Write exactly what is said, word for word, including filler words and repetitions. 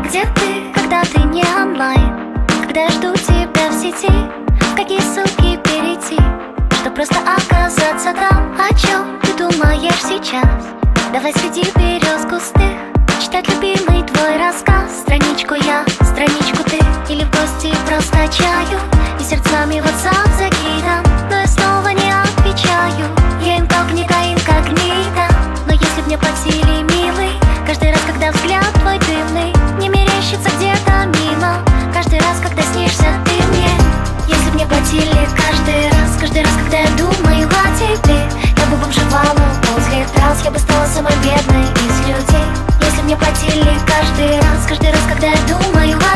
Где ты, когда ты не онлайн? Когда я жду тебя в сети? В какие ссылки перейти, чтоб просто оказаться там? О чем ты думаешь сейчас? Давай среди берез густых читать любимый твой рассказ. Страничку я, страничку ты, или в гости просто чаю, и сердцами WhatsApp закидам, но я снова не отвечаю. Я инкогнито, инкогнито, но если б мне по силе, милый, каждый раз, когда взгляд твой дымный не мерещится где-то мимо, каждый раз, когда снишься ты мне. Если б мне платили каждый раз, каждый раз, когда я думаю о тебе, я бы бомжевала, ползли трасс, я бы стала самой бедной из людей. Если б мне платили каждый раз, каждый раз, когда я думаю о